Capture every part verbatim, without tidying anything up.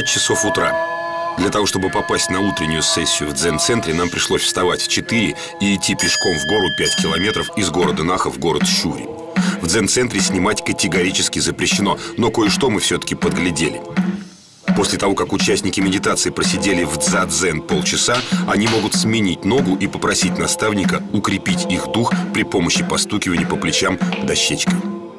пять часов утра. Для того, чтобы попасть на утреннюю сессию в дзен-центре, нам пришлось вставать в четыре и идти пешком в гору пять километров из города Наха в город Шури. В дзен-центре снимать категорически запрещено, но кое-что мы все-таки подглядели. После того, как участники медитации просидели в дза-дзен полчаса, они могут сменить ногу и попросить наставника укрепить их дух при помощи постукивания по плечам дощечкой.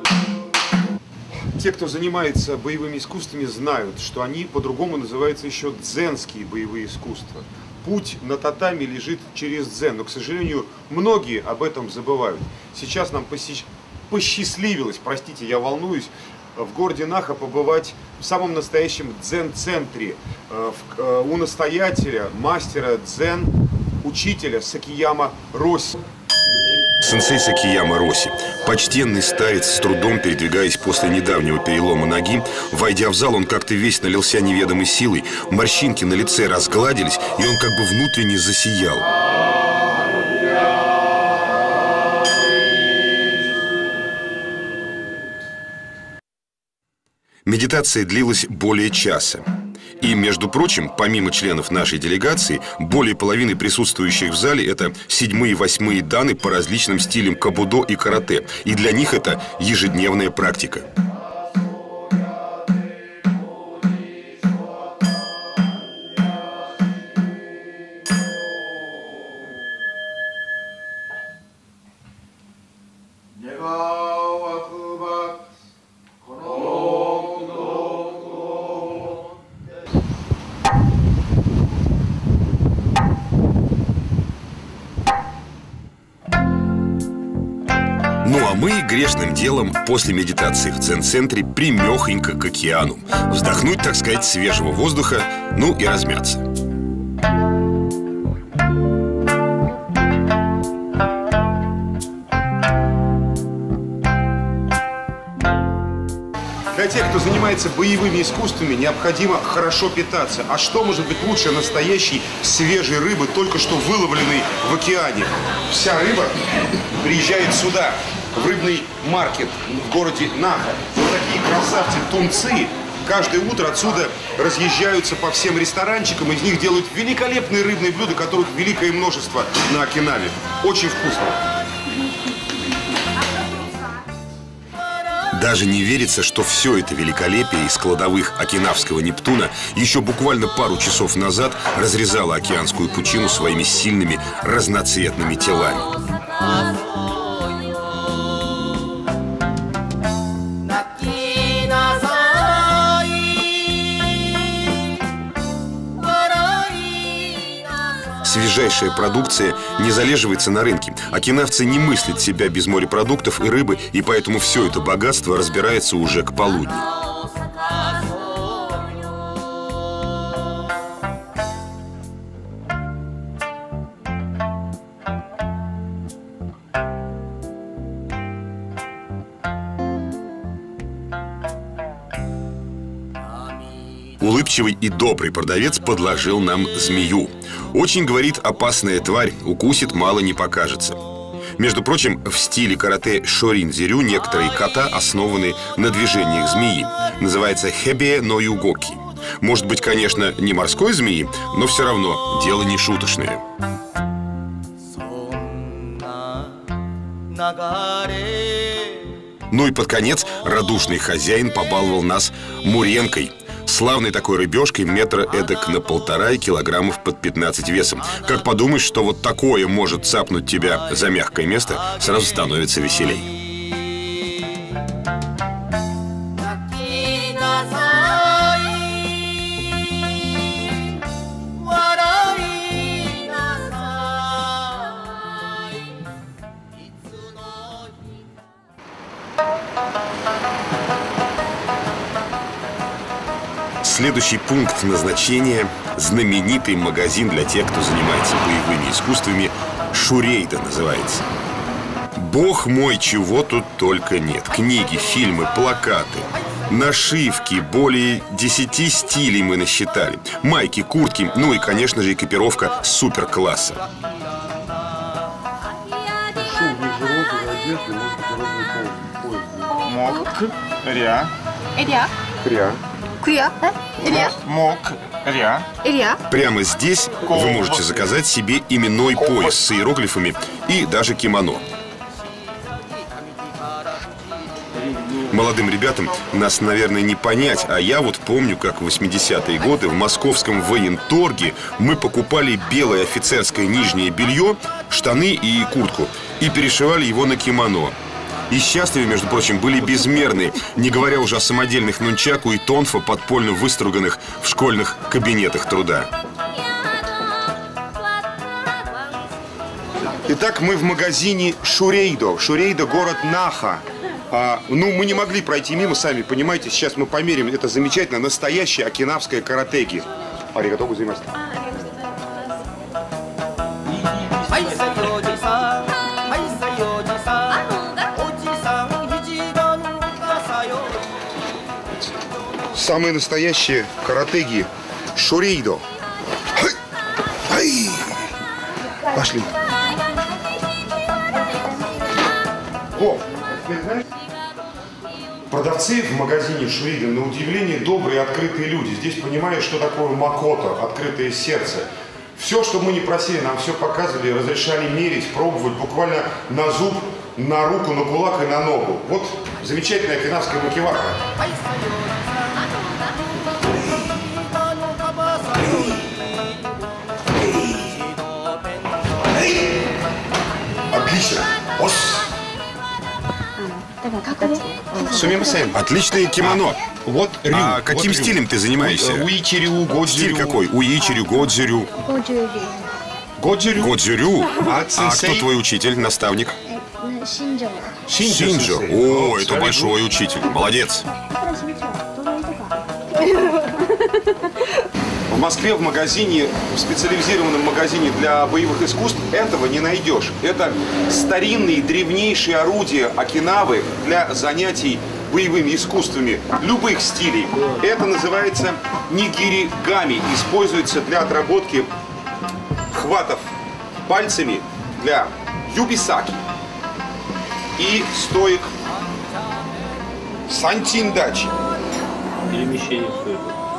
Те, кто занимается боевыми искусствами, знают, что они по-другому называются еще дзенские боевые искусства. Путь на татами лежит через дзен, но, к сожалению, многие об этом забывают. Сейчас нам посещ... посчастливилось, простите, я волнуюсь, в городе Наха побывать в самом настоящем дзен-центре, у настоятеля, мастера дзен, учителя Сакияма Роси. Сенсей Сакияма Роси, почтенный старец, с трудом передвигаясь после недавнего перелома ноги, войдя в зал, он как-то весь налился неведомой силой, морщинки на лице разгладились, и он как бы внутренне засиял. Медитация длилась более часа. И, между прочим, помимо членов нашей делегации, более половины присутствующих в зале – это седьмые и восьмые даны по различным стилям кабудо и карате. И для них это ежедневная практика. Ну а мы грешным делом после медитации в дзен-центре примехонько к океану. Вздохнуть, так сказать, свежего воздуха, ну и размяться. Для тех, кто занимается боевыми искусствами, необходимо хорошо питаться. А что может быть лучше настоящей свежей рыбы, только что выловленной в океане? Вся рыба приезжает сюда, в рыбный маркет в городе Наха. Вот такие красавцы-тунцы каждое утро отсюда разъезжаются по всем ресторанчикам. Из них делают великолепные рыбные блюда, которых великое множество на Окинаве. Очень вкусно. Даже не верится, что все это великолепие из кладовых окинавского Нептуна еще буквально пару часов назад разрезало океанскую пучину своими сильными разноцветными телами. Свежайшая продукция не залеживается на рынке. Окинавцы не мыслят себя без морепродуктов и рыбы, и поэтому все это богатство разбирается уже к полудню. Улыбчивый и добрый продавец подложил нам змею. Очень, говорит, опасная тварь, укусит, мало не покажется. Между прочим, в стиле карате шорин-дзирю некоторые ката основаны на движениях змеи. Называется хэбе но югоки. Может быть, конечно, не морской змеи, но все равно дело не шуточное. Ну и под конец радушный хозяин побаловал нас муренкой. Славной такой рыбешкой метра эдак на полтора и килограммов под пятнадцать весом. Как подумаешь, что вот такое может цапнуть тебя за мягкое место, сразу становится веселей. Следующий пункт назначения – знаменитый магазин для тех, кто занимается боевыми искусствами. Шурейда называется. Бог мой, чего тут только нет. Книги, фильмы, плакаты, нашивки, более десяти стилей мы насчитали. Майки, куртки, ну и, конечно же, экипировка суперкласса. Мок, ря, ря, ря. Кря? Илья? Мокря. Илья? Прямо здесь вы можете заказать себе именной пояс с иероглифами и даже кимоно. Молодым ребятам нас, наверное, не понять, а я вот помню, как в восьмидесятые годы в московском военторге мы покупали белое офицерское нижнее белье, штаны и куртку и перешивали его на кимоно. И счастливы, между прочим, были безмерные, не говоря уже о самодельных нунчаку и тонфа, подпольно выструганных в школьных кабинетах труда. Итак, мы в магазине Шурейдо. Шурейдо – город Наха. А, ну, мы не могли пройти мимо, сами понимаете. Сейчас мы померим. Это замечательно, настоящая окинавская каратэги. Аригато гозаимасу. Самые настоящие каратэги Шурейдо. Ай! Пошли. О, продавцы в магазине Шурейдо, на удивление, добрые, открытые люди. Здесь понимают, что такое макото, открытое сердце. Все, что мы не просили, нам все показывали, разрешали мерить, пробовать буквально на зуб, на руку, на кулак и на ногу. Вот замечательная окинавская макивака. Отлично. Ос. Отличное кимоно. Вот рю. А каким вот стилем рю. ты занимаешься? Уичирю, годзюрю. Стиль какой? Уичирю, годзюрю. Годзюрю. Годзюрю? А, А кто сенсей? твой учитель, наставник? Шинджо. Шинджо. сенсей. О, это большой учитель. Молодец. В Москве в магазине, в специализированном магазине для боевых искусств этого не найдешь. Это старинные, древнейшие орудия Окинавы для занятий боевыми искусствами любых стилей. Это называется нигиригами. Используется для отработки хватов пальцами для юбисаки и стоек сантиндачи. Перемещение стоит.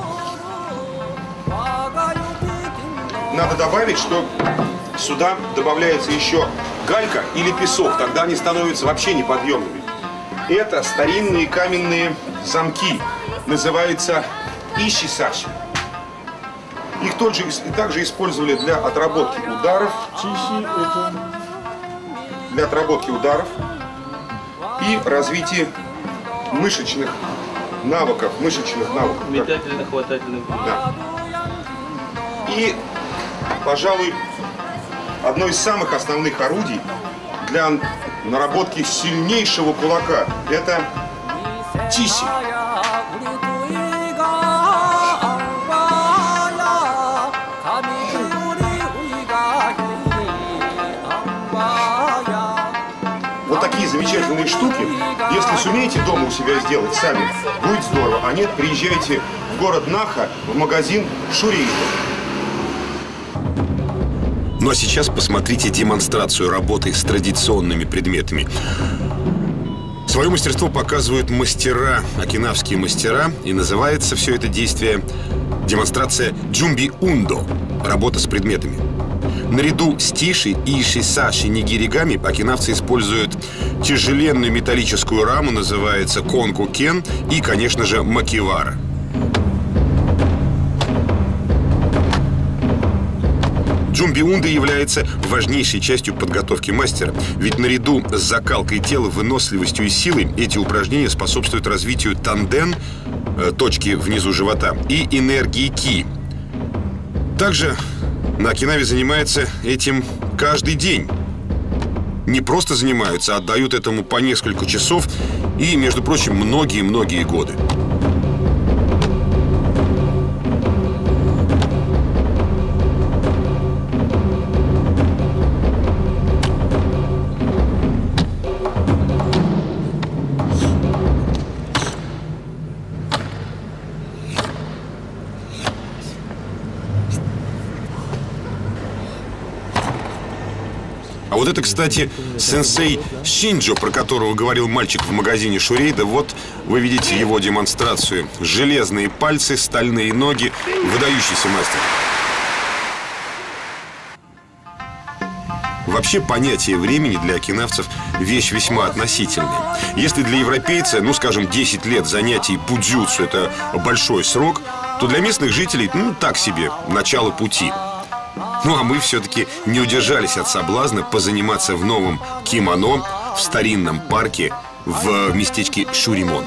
Надо добавить, что сюда добавляется еще галька или песок, тогда они становятся вообще неподъемными. Это старинные каменные замки, называется ишисаши. Их тоже, также использовали для отработки ударов, для отработки ударов и развития мышечных навыков, мышечных навыков. Метательно-хватательный. Да. И, пожалуй, одно из самых основных орудий для наработки сильнейшего кулака – это тиси. Вот такие замечательные штуки, если сумеете дома у себя сделать сами, будет здорово. А нет, приезжайте в город Наха, в магазин Шурейдо. Ну а сейчас посмотрите демонстрацию работы с традиционными предметами. Свое мастерство показывают мастера, окинавские мастера, и называется все это действие демонстрация джумби-ундо, работа с предметами. Наряду с тиши и шисаши нигиригами окинавцы используют тяжеленную металлическую раму, называется конку-кен, и, конечно же, макивара. Джумби-ундо является важнейшей частью подготовки мастера, ведь наряду с закалкой тела, выносливостью и силой эти упражнения способствуют развитию танден, точки внизу живота, и энергии ки. Также на Окинаве занимаются этим каждый день. Не просто занимаются, а отдают этому по несколько часов и, между прочим, многие-многие годы. А вот это, кстати, сенсей Шинджо, про которого говорил мальчик в магазине Шурейда. Вот вы видите его демонстрацию. Железные пальцы, стальные ноги. Выдающийся мастер. Вообще понятие времени для окинавцев вещь весьма относительная. Если для европейца, ну скажем, десять лет занятий будзюцу — это большой срок, то для местных жителей, ну так себе, начало пути. Ну а мы все-таки не удержались от соблазна позаниматься в новом кимоно в старинном парке в местечке Шуримон.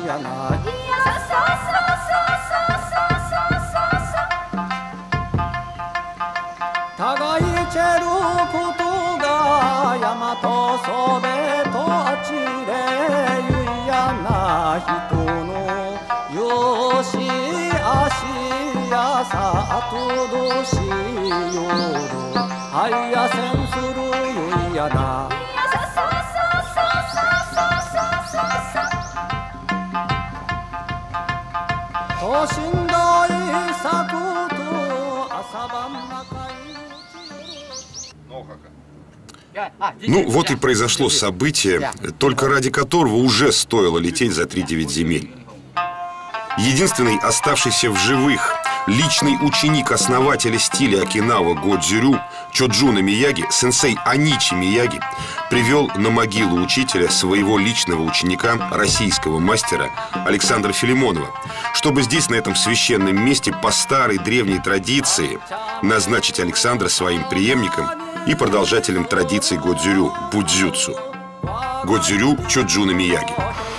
Ну, вот и произошло событие, только ради которого уже стоило лететь за тридевять земель. Единственный оставшийся в живых личный ученик основателя стиля Окинава Годзюрю Чоджуна Мияги, сенсей Аничи Мияги, привел на могилу учителя своего личного ученика, российского мастера Александра Филимонова, чтобы здесь, на этом священном месте, по старой древней традиции назначить Александра своим преемником и продолжателем традиций Годзюрю – будзюцу. Годзюрю Чоджуна Мияги.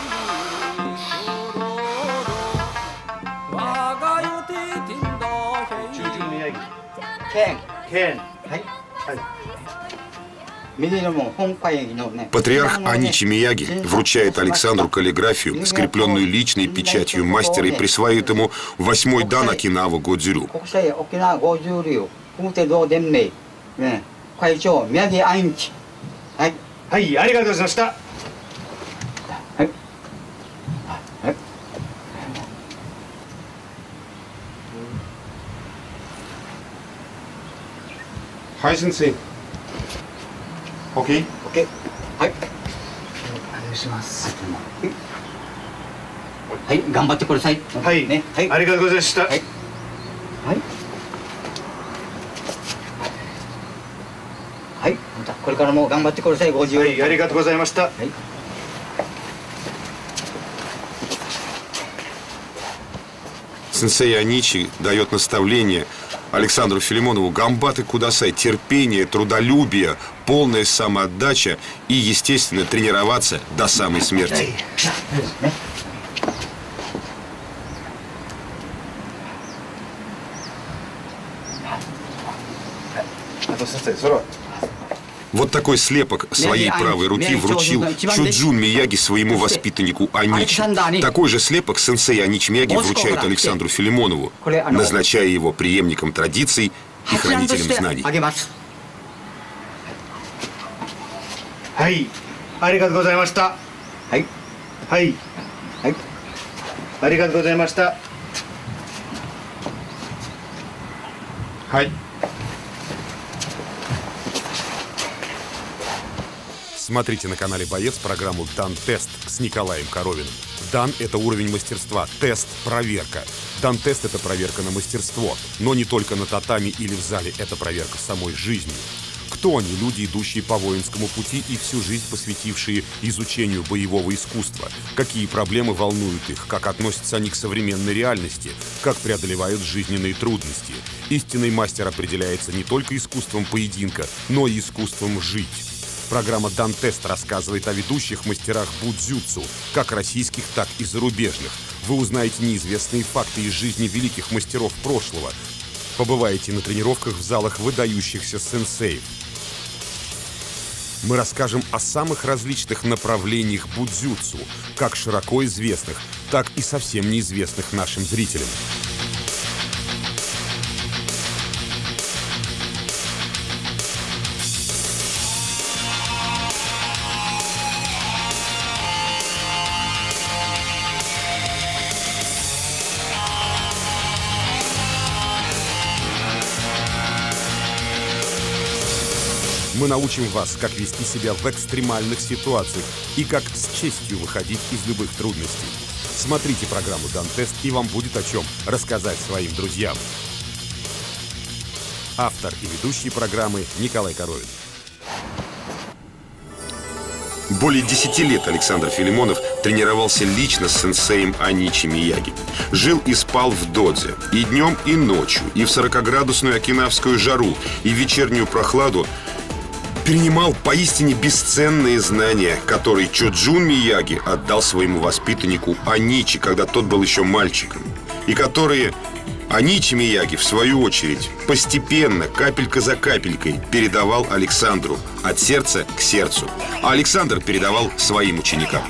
Патриарх Аничи Мияги вручает Александру каллиграфию, скрепленную личной печатью мастера, и присваивает ему восьмой дан Окинава Годзюрю. Хай, сенсей. Окей? Окей. Хай. Хай, гамбатте кудасай. Хай. Хай. Аригато гозаимашита. Хай. Хай. Хай. Корекара мо гамбатте кудасай. Хай, аригато гозаимашита. Хай. Сенсей Аничи дает наставление Александру Филимонову: гамбаты кудасай, терпение, трудолюбие, полная самоотдача и, естественно, тренироваться до самой смерти. Вот такой слепок своей правой руки вручил Чоджун Мияги своему воспитаннику Аничи. Такой же слепок сенсей Аничи Мияги вручает Александру Филимонову, назначая его преемником традиций и хранителем знаний. Хай. Аригато гозаимашита. Хай. Хай. Хай. Аригато гозаимашита. Хай. Смотрите на канале Боец программу «Дан-тест» с Николаем Коровиным. Дан – это уровень мастерства, тест – проверка. Дан-тест – это проверка на мастерство, но не только на татами или в зале, это проверка самой жизни. Кто они, люди, идущие по воинскому пути и всю жизнь посвятившие изучению боевого искусства? Какие проблемы волнуют их? Как относятся они к современной реальности? Как преодолевают жизненные трудности? Истинный мастер определяется не только искусством поединка, но и искусством жить. Программа «Дан-тест» рассказывает о ведущих мастерах будзюцу, как российских, так и зарубежных. Вы узнаете неизвестные факты из жизни великих мастеров прошлого. Побываете на тренировках в залах выдающихся сенсеев. Мы расскажем о самых различных направлениях будзюцу, как широко известных, так и совсем неизвестных нашим зрителям. Мы научим вас, как вести себя в экстремальных ситуациях и как с честью выходить из любых трудностей. Смотрите программу «Дантест», и вам будет о чем рассказать своим друзьям. Автор и ведущий программы Николай Коровин. Более десяти лет Александр Филимонов тренировался лично с сенсеем Оничи Мияги. Жил и спал в додзе. И днем, и ночью, и в сорокаградусную окинавскую жару, и в вечернюю прохладу перенимал поистине бесценные знания, которые Чоджун Мияги отдал своему воспитаннику Оничи, когда тот был еще мальчиком. И которые Оничи Мияги, в свою очередь, постепенно, капелька за капелькой, передавал Александру от сердца к сердцу. А Александр передавал своим ученикам.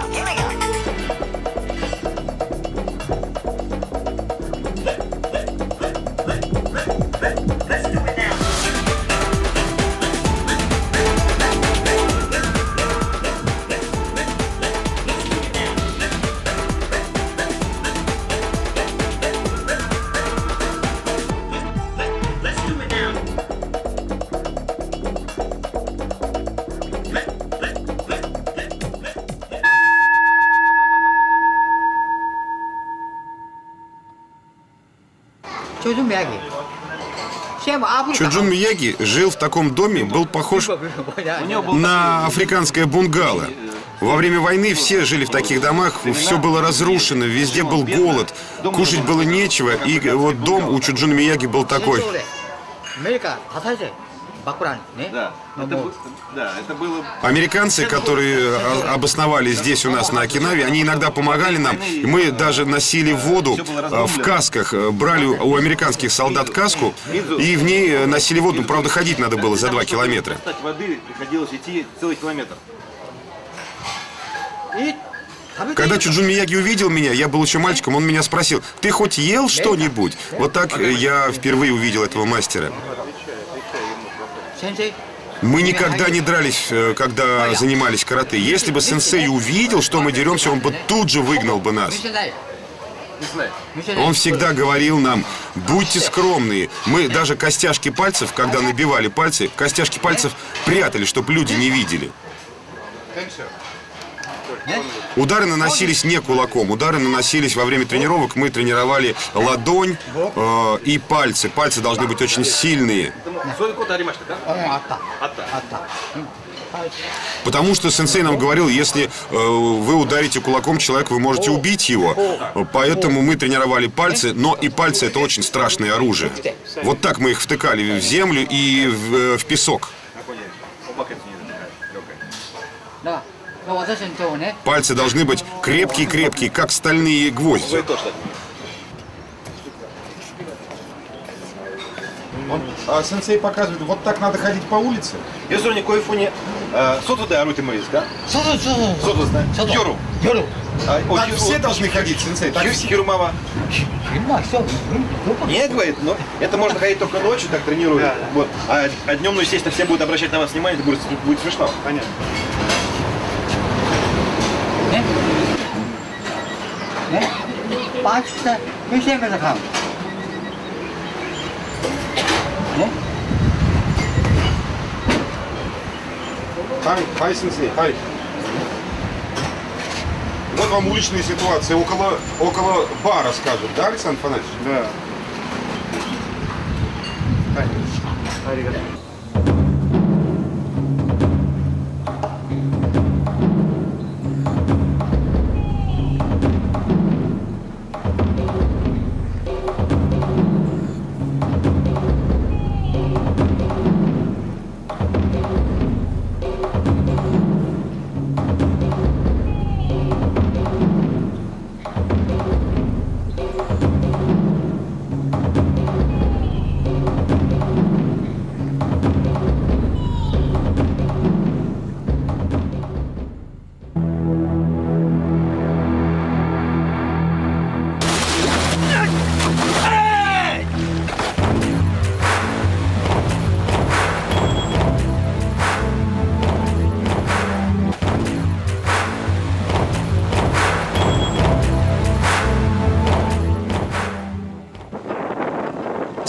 Чоджун Мияги жил в таком доме, был похож на африканское бунгало. Во время войны все жили в таких домах, все было разрушено, везде был голод, кушать было нечего, и вот дом у Чоджуна Мияги был такой. Да, это, да, это было... Американцы, которые обосновались здесь у нас на Окинаве, они иногда помогали нам. Мы даже носили воду в касках, брали у американских солдат каску и в ней носили воду. Правда, ходить надо было за два километра. Кстати, воды приходилось идти целый километр. Когда Чоджун Мияги увидел меня, я был еще мальчиком, он меня спросил: «Ты хоть ел что-нибудь?» Вот так я впервые увидел этого мастера. Мы никогда не дрались, когда занимались карате. Если бы сенсей увидел, что мы деремся, он бы тут же выгнал бы нас. Он всегда говорил нам: будьте скромные. Мы даже костяшки пальцев, когда набивали пальцы, костяшки пальцев прятали, чтобы люди не видели. Удары наносились не кулаком, удары наносились во время тренировок. Мы тренировали ладонь э, и пальцы. Пальцы должны быть очень сильные. Потому что сенсей нам говорил, если э, вы ударите кулаком человека, вы можете убить его. Поэтому мы тренировали пальцы, но и пальцы — это очень страшное оружие. Вот так мы их втыкали в землю и в, в песок. Пальцы должны быть крепкие-крепкие, как стальные гвозди. А сенсей показывает, вот так надо ходить по улице? Если у него фоне соту да арути морис, да? Соту, соту, да? Йору. Йору. Так все должны ходить, сенсей. Так Хирумава. Нет, говорит, но это можно ходить только ночью, так тренируют. Вот. А, а днем, ну, естественно, все будут обращать на вас внимание, это будет, будет смешно. Понятно. Хай, хай, сенсей, хай. Вот вам уличные ситуации около, около бара, скажем, да, Александр Фанатович? Да.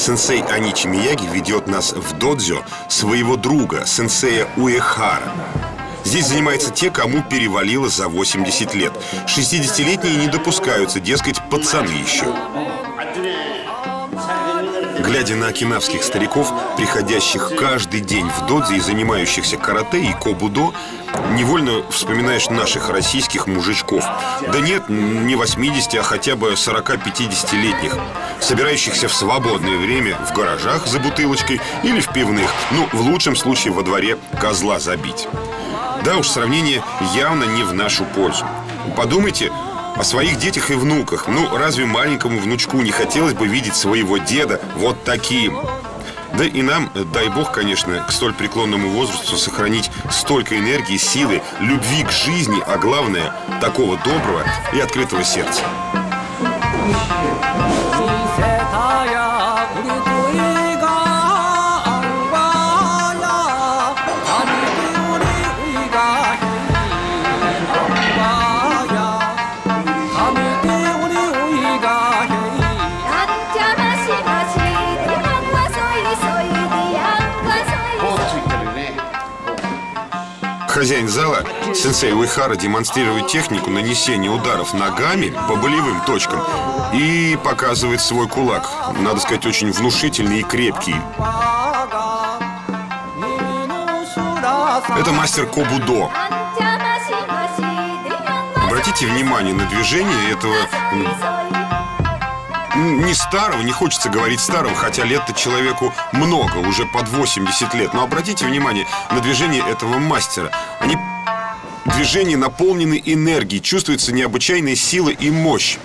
сенсей Аничи Мияги ведет нас в додзё своего друга, сенсея Уэхара. Здесь занимаются те, кому перевалило за восемьдесят лет. шестидесятилетние не допускаются, дескать, пацаны еще. Глядя на окинавских стариков, приходящих каждый день в додзе и занимающихся карате и кобудо, невольно вспоминаешь наших российских мужичков. Да нет, не восьмидесяти, а хотя бы сорока-пятидесятилетних, собирающихся в свободное время в гаражах за бутылочкой или в пивных, ну, в лучшем случае во дворе козла забить. Да уж, сравнение явно не в нашу пользу. Подумайте о своих детях и внуках. Ну, разве маленькому внучку не хотелось бы видеть своего деда вот таким? Да и нам, дай бог, конечно, к столь преклонному возрасту сохранить столько энергии, силы, любви к жизни, а главное, такого доброго и открытого сердца. Хозяин зала, сенсей Уэхара, демонстрирует технику нанесения ударов ногами по болевым точкам и показывает свой кулак. Надо сказать, очень внушительный и крепкий. Это мастер кобудо. Обратите внимание на движение этого не старого, не хочется говорить старого, хотя лет-то человеку много, уже под восемьдесят лет. Но обратите внимание на движение этого мастера. Они, движения наполнены энергией, чувствуется необычайная сила и мощь.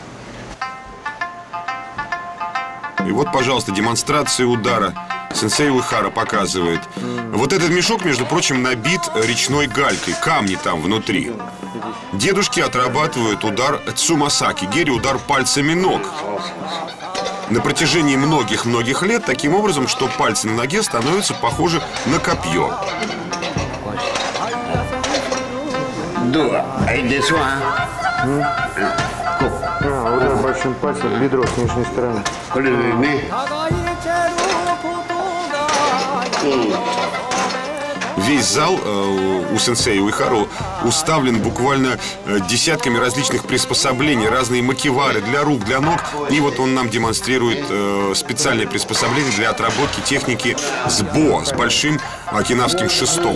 И вот, пожалуйста, демонстрация удара. Сенсей Уэхара показывает. Вот этот мешок, между прочим, набит речной галькой, камни там внутри. Дедушки отрабатывают удар цумасаки, гири, удар пальцами ног. На протяжении многих-многих лет, таким образом, что пальцы на ноге становятся похожи на копье. А, удар большим пальцем в бедро с нижней стороны. Весь зал э, у сенсея Уэхара уставлен буквально э, десятками различных приспособлений, разные макивары для рук, для ног. И вот он нам демонстрирует э, специальное приспособление для отработки техники с бо, с большим окинавским шестом.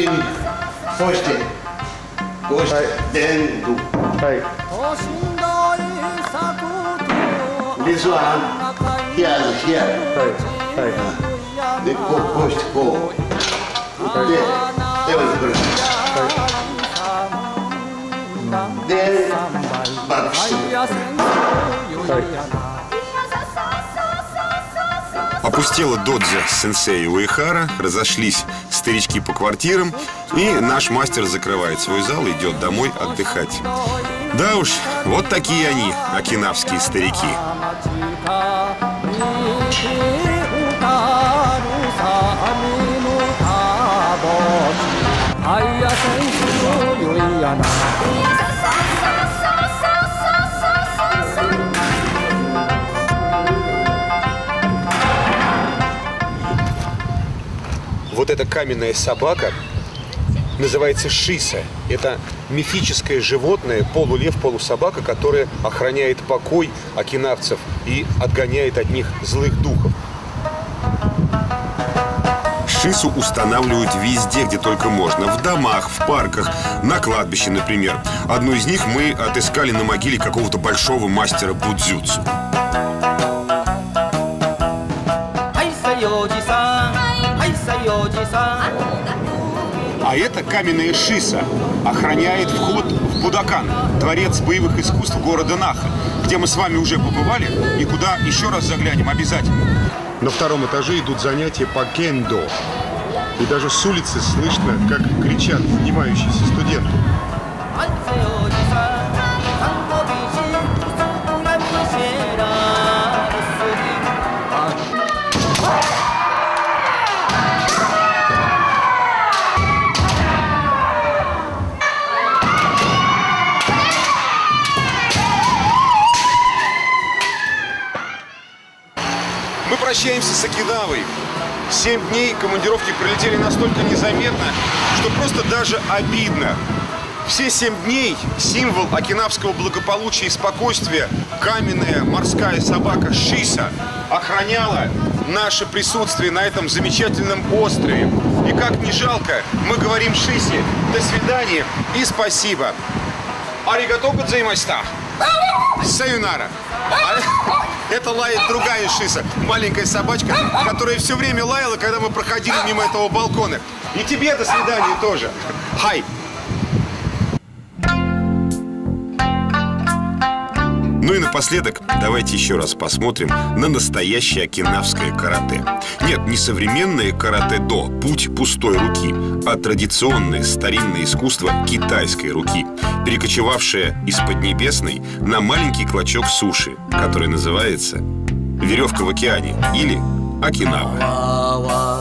Опустела додзё сенсея Уэхара, разошлись старички по квартирам, и наш мастер закрывает свой зал и идет домой отдыхать. Да уж, вот такие они, окинавские старики. Вот эта каменная собака называется шиса. Это мифическое животное, полулев, полусобака, которое охраняет покой окинавцев и отгоняет от них злых духов. Шису устанавливают везде, где только можно. В домах, в парках, на кладбище, например. Одну из них мы отыскали на могиле какого-то большого мастера будзюцу. А это каменная шиса охраняет вход в Будакан, дворец боевых искусств города Наха, где мы с вами уже побывали и куда еще раз заглянем обязательно. На втором этаже идут занятия по кендо. И даже с улицы слышно, как кричат занимающиеся студенты. Мы прощаемся с Окинавой. Семь дней командировки пролетели настолько незаметно, что просто даже обидно. Все семь дней символ окинавского благополучия и спокойствия, каменная морская собака Шиса, охраняла наше присутствие на этом замечательном острове. И как ни жалко, мы говорим Шисе до свидания и спасибо. Аригато гозаимашита. Саюнара. Это лает другая Шиса, маленькая собачка, которая все время лаяла, когда мы проходили мимо этого балкона. И тебе до свидания тоже. Хай. Ну и напоследок давайте еще раз посмотрим на настоящее окинавское карате. Нет, не современное карате-до, путь пустой руки, а традиционное старинное искусство китайской руки, перекочевавшее из Поднебесной на маленький клочок суши, который называется веревка в океане или Окинава.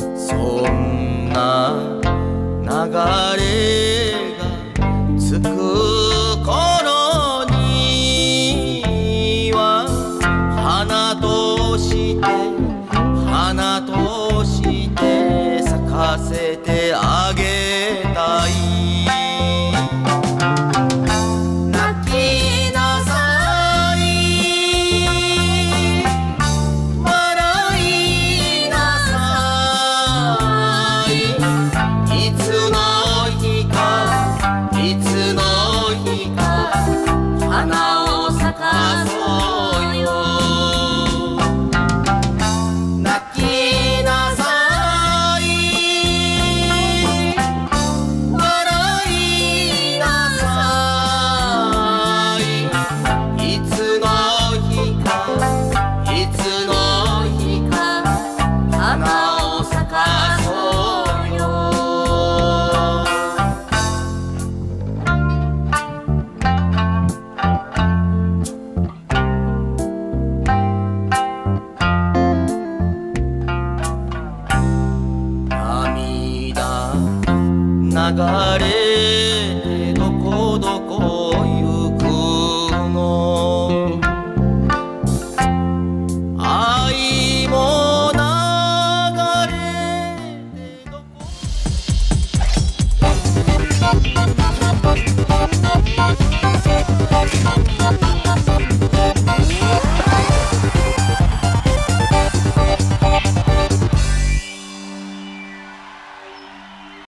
Ц